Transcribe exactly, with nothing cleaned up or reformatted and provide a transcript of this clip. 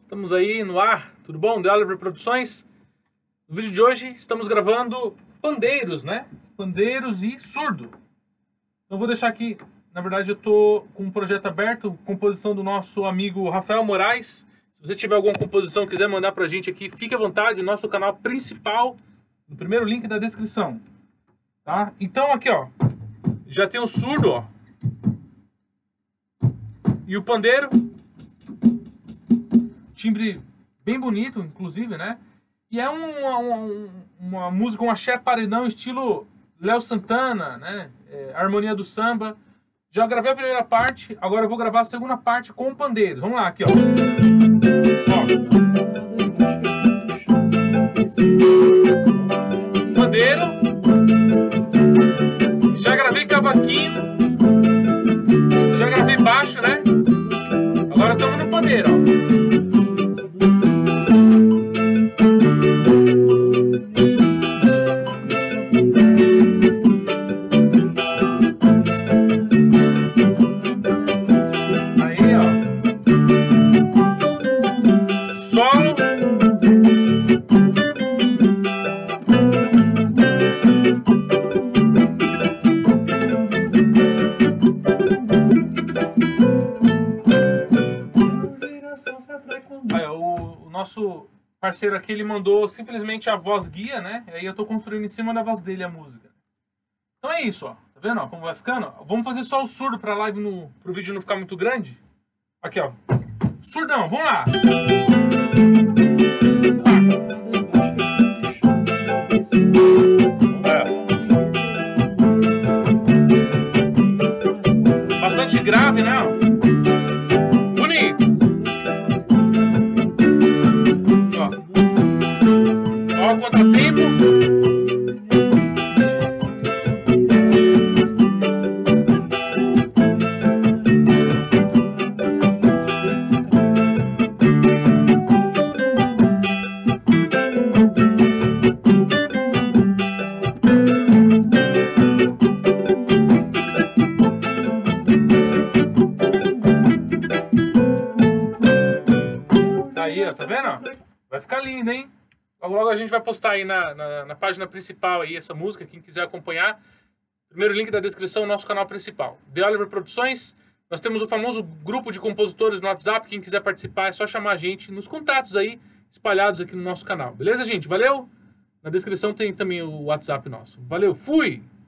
Estamos aí no ar, tudo bom? The Oliver Produções. No vídeo de hoje estamos gravando pandeiros, né? Pandeiros e surdo. Então vou deixar aqui, na verdade eu tô com um projeto aberto, composição do nosso amigo Rafael Moraes. Se você tiver alguma composição que quiser mandar pra gente aqui, fique à vontade, nosso canal principal, no primeiro link da descrição. Tá? Então aqui, ó, já tem o surdo, ó. E o pandeiro. Timbre bem bonito, inclusive, né? E é uma, uma, uma música, um axé paredão, estilo Léo Santana, né? É, harmonia do samba. Já gravei a primeira parte, agora eu vou gravar a segunda parte com pandeiros. Vamos lá, aqui, ó. Ó. Pandeiro. Já gravei cavaquinho. Já gravei baixo, né? Agora estamos no pandeiro, ó. Aí, o, o nosso parceiro aqui, ele mandou simplesmente a voz guia, né? E aí eu tô construindo em cima da voz dele a música. Então é isso, ó. Tá vendo, ó, como vai ficando? Vamos fazer só o surdo pra live, no, pro vídeo não ficar muito grande. Aqui, ó. Surdão, vamos lá. Ah. Bastante grave, né? Bonito. Ó o contratempo. Aí, ó, tá vendo? Vai ficar lindo, hein? Logo, logo a gente vai postar aí na, na, na página principal aí essa música, quem quiser acompanhar. Primeiro link da descrição, nosso canal principal. The Oliver Produções. Nós temos o famoso grupo de compositores no WhatsApp. Quem quiser participar é só chamar a gente nos contatos aí, espalhados aqui no nosso canal. Beleza, gente? Valeu? Na descrição tem também o WhatsApp nosso. Valeu, fui!